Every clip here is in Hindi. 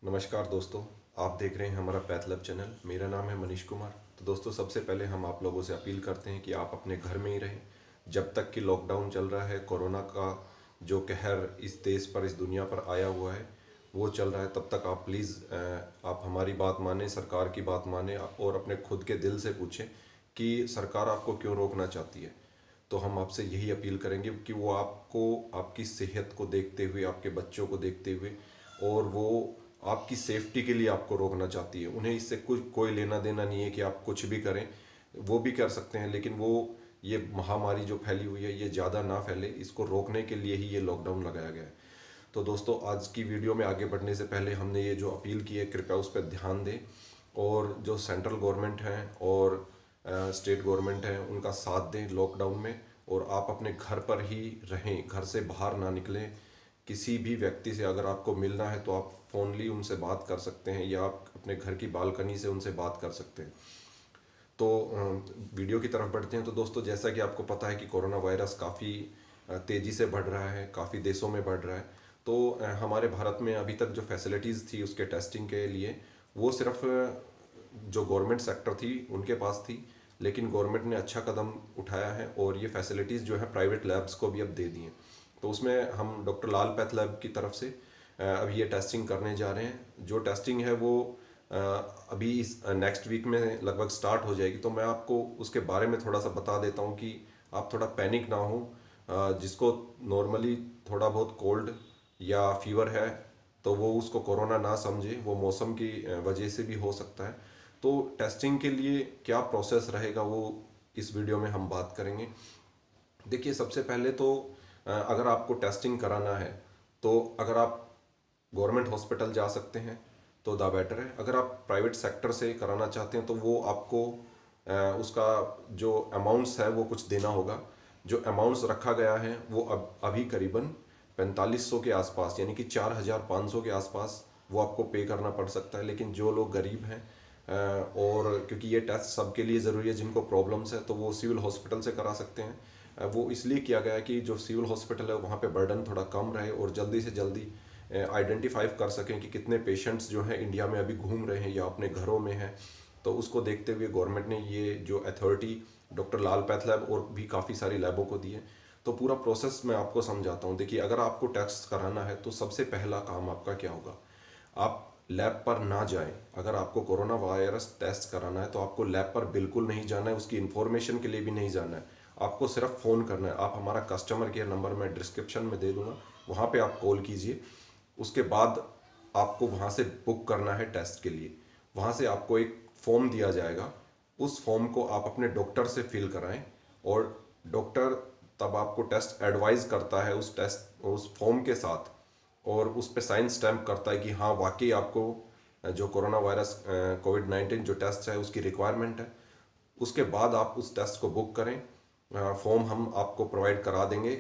नमस्कार दोस्तों। आप देख रहे हैं हमारा पैथ लैब चैनल। मेरा नाम है मनीष कुमार। तो दोस्तों, सबसे पहले हम आप लोगों से अपील करते हैं कि आप अपने घर में ही रहें। जब तक कि लॉकडाउन चल रहा है, कोरोना का जो कहर इस देश पर, इस दुनिया पर आया हुआ है, वो चल रहा है, तब तक आप प्लीज़ आप हमारी बात मानें, सरकार की बात मानें और अपने खुद के दिल से पूछें कि सरकार आपको क्यों रोकना चाहती है। तो हम आपसे यही अपील करेंगे कि वो आपको, आपकी सेहत को देखते हुए, आपके बच्चों को देखते हुए, और वो आपकी सेफ्टी के लिए आपको रोकना चाहती है। उन्हें इससे कुछ कोई लेना देना नहीं है कि आप कुछ भी करें। वो भी कर सकते हैं, लेकिन वो ये महामारी जो फैली हुई है ये ज़्यादा ना फैले, इसको रोकने के लिए ही ये लॉकडाउन लगाया गया है। तो दोस्तों, आज की वीडियो में आगे बढ़ने से पहले हमने ये जो अपील की है, कृपया उस पर ध्यान दें और जो सेंट्रल गवर्नमेंट है और स्टेट गवर्नमेंट है उनका साथ दें लॉकडाउन में। और आप अपने घर पर ही रहें, घर से बाहर ना निकलें। किसी भी व्यक्ति से अगर आपको मिलना है तो आप फ़ोनली उनसे बात कर सकते हैं या आप अपने घर की बालकनी से उनसे बात कर सकते हैं। तो वीडियो की तरफ बढ़ते हैं। तो दोस्तों, जैसा कि आपको पता है कि कोरोना वायरस काफ़ी तेज़ी से बढ़ रहा है, काफ़ी देशों में बढ़ रहा है। तो हमारे भारत में अभी तक जो फैसिलिटीज़ थी उसके टेस्टिंग के लिए, वो सिर्फ जो गवर्नमेंट सेक्टर थी उनके पास थी। लेकिन गवर्नमेंट ने अच्छा कदम उठाया है और ये फैसिलिटीज़ जो है प्राइवेट लैब्स को भी अब दे दी हैं। तो उसमें हम डॉक्टर लाल पैथ लैब की तरफ से अभी ये टेस्टिंग करने जा रहे हैं। जो टेस्टिंग है वो अ, अभी इस नेक्स्ट वीक में लगभग स्टार्ट हो जाएगी। तो मैं आपको उसके बारे में थोड़ा सा बता देता हूँ कि आप थोड़ा पैनिक ना हो। जिसको नॉर्मली थोड़ा बहुत कोल्ड या फीवर है तो वो उसको कोरोना ना समझे, वो मौसम की वजह से भी हो सकता है। तो टेस्टिंग के लिए क्या प्रोसेस रहेगा वो इस वीडियो में हम बात करेंगे। देखिए, सबसे पहले तो अगर आपको टेस्टिंग कराना है तो अगर आप गवर्नमेंट हॉस्पिटल जा सकते हैं तो दा बेटर है। अगर आप प्राइवेट सेक्टर से कराना चाहते हैं तो वो आपको उसका जो अमाउंट्स है वो कुछ देना होगा। जो अमाउंट्स रखा गया है वो अब अभी करीबन 4500 के आसपास, यानी कि 4500 के आसपास वो आपको पे करना पड़ सकता है। लेकिन जो लोग गरीब हैं और क्योंकि ये टेस्ट सबके लिए ज़रूरी है, जिनको प्रॉब्लम्स है तो वो सिविल हॉस्पिटल से करा सकते हैं। वो इसलिए किया गया है कि जो सिविल हॉस्पिटल है वहाँ पे बर्डन थोड़ा कम रहे और जल्दी से जल्दी आइडेंटिफाई कर सकें कि कितने पेशेंट्स जो हैं इंडिया में अभी घूम रहे हैं या अपने घरों में हैं। तो उसको देखते हुए गवर्नमेंट ने ये जो authority doctor Lal path lab और भी काफ़ी सारी लैबों को दी है। तो पूरा प्रोसेस मैं आपको समझाता हूँ। देखिए, अगर आपको टेस्ट कराना है तो सबसे पहला काम आपका क्या होगा, आप लैब पर ना जाएं। अगर आपको कोरोना वायरस टेस्ट कराना है तो आपको लैब पर बिल्कुल नहीं जाना है, उसकी इन्फॉर्मेशन के लिए भी नहीं जाना है। आपको सिर्फ फ़ोन करना है। आप हमारा कस्टमर केयर नंबर मैं डिस्क्रिप्शन में दे दूंगा, वहाँ पे आप कॉल कीजिए। उसके बाद आपको वहाँ से बुक करना है टेस्ट के लिए। वहाँ से आपको एक फॉर्म दिया जाएगा, उस फॉर्म को आप अपने डॉक्टर से फिल कराएं और डॉक्टर तब आपको टेस्ट एडवाइस करता है उस फॉर्म के साथ, और उस पर साइन स्टैम्प करता है कि हाँ वाकई आपको जो कोरोना वायरस कोविड-19 जो टेस्ट है उसकी रिक्वायरमेंट है। उसके बाद आप उस टेस्ट को बुक करें। फॉर्म हम आपको प्रोवाइड करा देंगे।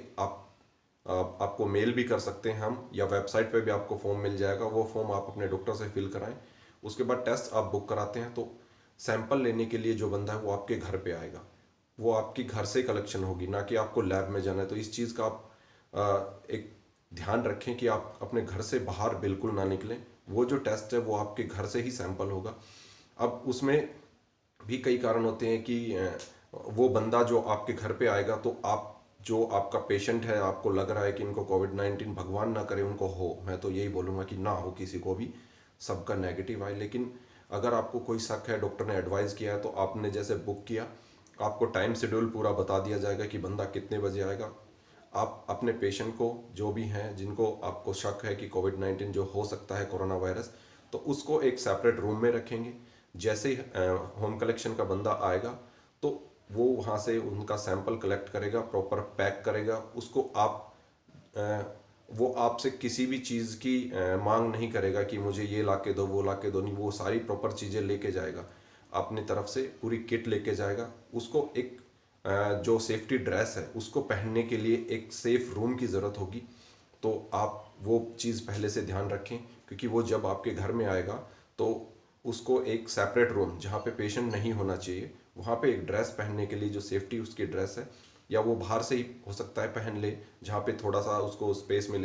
आपको मेल भी कर सकते हैं हम, या वेबसाइट पे भी आपको फॉर्म मिल जाएगा। वो फॉर्म आप अपने डॉक्टर से फिल कराएं। उसके बाद टेस्ट आप बुक कराते हैं तो सैंपल लेने के लिए जो बंदा है वो आपके घर पे आएगा। वो आपकी घर से कलेक्शन होगी, ना कि आपको लैब में जाना है। तो इस चीज़ का आप एक ध्यान रखें कि आप अपने घर से बाहर बिल्कुल ना निकलें। वो जो टेस्ट है वो आपके घर से ही सैंपल होगा। अब उसमें भी कई कारण होते हैं कि वो बंदा जो आपके घर पे आएगा, तो आप जो आपका पेशेंट है, आपको लग रहा है कि इनको कोविड-19 भगवान ना करे उनको हो, मैं तो यही बोलूँगा कि ना हो किसी को भी, सबका नेगेटिव आए। लेकिन अगर आपको कोई शक है, डॉक्टर ने एडवाइस किया है, तो आपने जैसे बुक किया, आपको टाइम शेड्यूल पूरा बता दिया जाएगा कि बंदा कितने बजे आएगा। आप अपने पेशेंट को, जो भी हैं जिनको आपको शक है कि कोविड-19 जो हो सकता है कोरोना वायरस, तो उसको एक सेपरेट रूम में रखेंगे। जैसे ही होम कलेक्शन का बंदा आएगा तो वो वहाँ से उनका सैंपल कलेक्ट करेगा, प्रॉपर पैक करेगा उसको। आप अ, वो आपसे किसी भी चीज़ की मांग नहीं करेगा कि मुझे ये ला के दो, वो ला के दो, नहीं। वो सारी प्रॉपर चीज़ें लेके जाएगा, अपनी तरफ से पूरी किट लेके जाएगा। उसको एक जो सेफ्टी ड्रेस है उसको पहनने के लिए एक सेफ रूम की ज़रूरत होगी। तो आप वो चीज़ पहले से ध्यान रखें, क्योंकि वो जब आपके घर में आएगा तो उसको एक सेपरेट रूम जहाँ पे पेशेंट नहीं होना चाहिए, वहाँ पे एक ड्रेस पहनने के लिए जो सेफ्टी उसकी ड्रेस है, या वो बाहर से ही हो सकता है पहन ले जहाँ पे थोड़ा सा उसको स्पेस मिलेगा,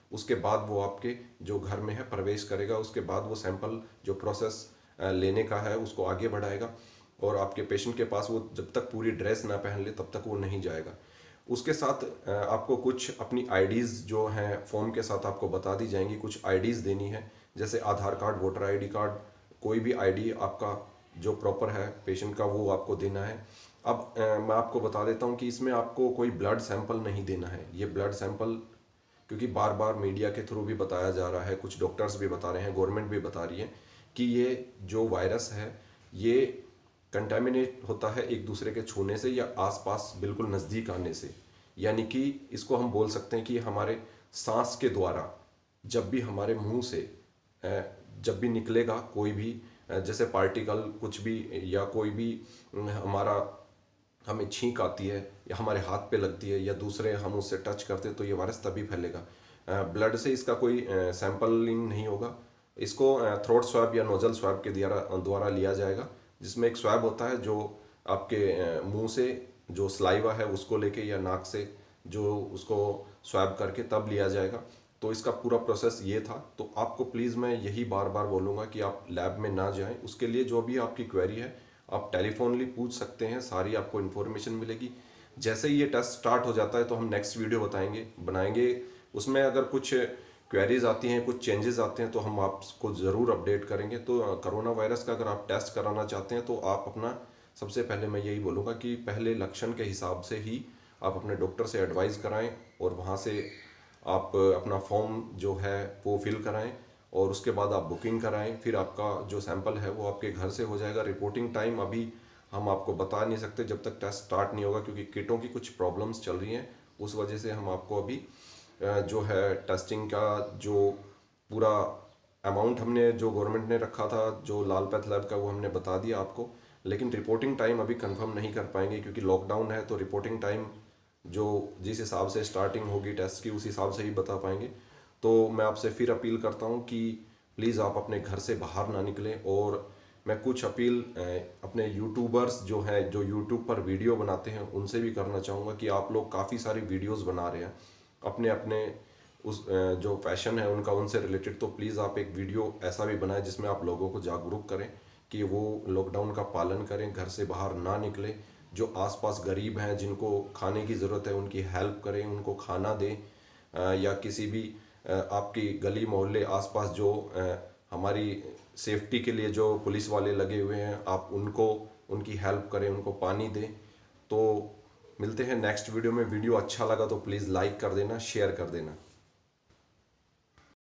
उसके बाद वो आपके जो घर में है प्रवेश करेगा। उसके बाद वो सैंपल जो प्रोसेस लेने का है उसको आगे बढ़ाएगा, और आपके पेशेंट के पास वो जब तक पूरी ड्रेस ना पहन ले तब तक वो नहीं जाएगा। उसके साथ आपको कुछ अपनी आईडीज़ जो हैं फॉर्म के साथ आपको बता दी जाएंगी, कुछ आईडीज़ देनी है, जैसे Aadhaar card, voter ID card, कोई भी आईडी आपका जो प्रॉपर है पेशेंट का वो आपको देना है। अब मैं आपको बता देता हूँ कि इसमें आपको कोई ब्लड सैंपल नहीं देना है। ये ब्लड सैंपल क्योंकि बार बार मीडिया के थ्रू भी बताया जा रहा है, कुछ डॉक्टर्स भी बता रहे हैं, गवर्नमेंट भी बता रही है कि ये जो वायरस है ये कंटेमिनेट होता है एक दूसरे के छूने से या आसपास बिल्कुल नज़दीक आने से। यानी कि इसको हम बोल सकते हैं कि हमारे सांस के द्वारा जब भी हमारे मुंह से जब भी निकलेगा कोई भी जैसे पार्टिकल कुछ भी या कोई भी हमारा हमें छींक आती है या हमारे हाथ पे लगती है या दूसरे हम उससे टच करते हैं तो ये वायरस तभी फैलेगा। ब्लड से इसका कोई सैंपलिंग नहीं होगा। इसको थ्रोट स्वैब या नोजल स्वैब के द्वारा लिया जाएगा, जिसमें एक स्वैब होता है जो आपके मुंह से जो सलाइवा है उसको लेके या नाक से जो उसको स्वैब करके तब लिया जाएगा। तो इसका पूरा प्रोसेस ये था। तो आपको प्लीज़ मैं यही बार बार बोलूँगा कि आप लैब में ना जाएं। उसके लिए जो भी आपकी क्वेरी है आप टेलीफोनली पूछ सकते हैं, सारी आपको इन्फॉर्मेशन मिलेगी। जैसे ही ये टेस्ट स्टार्ट हो जाता है तो हम नेक्स्ट वीडियो बनाएंगे। उसमें अगर कुछ क्वेरीज आती हैं, कुछ चेंजेस आते हैं तो हम आपको ज़रूर अपडेट करेंगे। तो कोरोना वायरस का अगर आप टेस्ट कराना चाहते हैं तो आप अपना सबसे पहले मैं यही बोलूँगा कि पहले लक्षण के हिसाब से ही आप अपने डॉक्टर से एडवाइस कराएं और वहाँ से आप अपना फॉर्म जो है वो फिल कराएं और उसके बाद आप बुकिंग कराएं। फिर आपका जो सैंपल है वो आपके घर से हो जाएगा। रिपोर्टिंग टाइम अभी हम आपको बता नहीं सकते जब तक टेस्ट स्टार्ट नहीं होगा, क्योंकि किटों की कुछ प्रॉब्लम्स चल रही हैं। उस वजह से हम आपको अभी जो है टेस्टिंग का जो पूरा अमाउंट हमने जो गवर्नमेंट ने रखा था जो लाल पैथ लैब का वो हमने बता दिया आपको, लेकिन रिपोर्टिंग टाइम अभी कंफर्म नहीं कर पाएंगे क्योंकि लॉकडाउन है। तो रिपोर्टिंग टाइम जो जिस हिसाब से स्टार्टिंग होगी टेस्ट की उस हिसाब से ही बता पाएंगे। तो मैं आपसे फिर अपील करता हूँ कि प्लीज़ आप अपने घर से बाहर ना निकलें। और मैं कुछ अपील अपने यूट्यूबर्स जो हैं जो यूट्यूब पर वीडियो बनाते हैं उनसे भी करना चाहूँगा कि आप लोग काफ़ी सारी वीडियोस बना रहे हैं अपने अपने उस जो फैशन है उनका उनसे रिलेटेड। तो प्लीज़ आप एक वीडियो ऐसा भी बनाएं जिसमें आप लोगों को जागरूक करें कि वो लॉकडाउन का पालन करें, घर से बाहर ना निकलें। जो आसपास गरीब हैं जिनको खाने की ज़रूरत है उनकी हेल्प करें, उनको खाना दें। या किसी भी आपकी गली मोहल्ले आसपास जो हमारी सेफ्टी के लिए जो पुलिस वाले लगे हुए हैं आप उनको उनकी हेल्प करें, उनको पानी दें। तो मिलते हैं नेक्स्ट वीडियो में। वीडियो अच्छा लगा तो प्लीज़ लाइक कर देना, शेयर कर देना।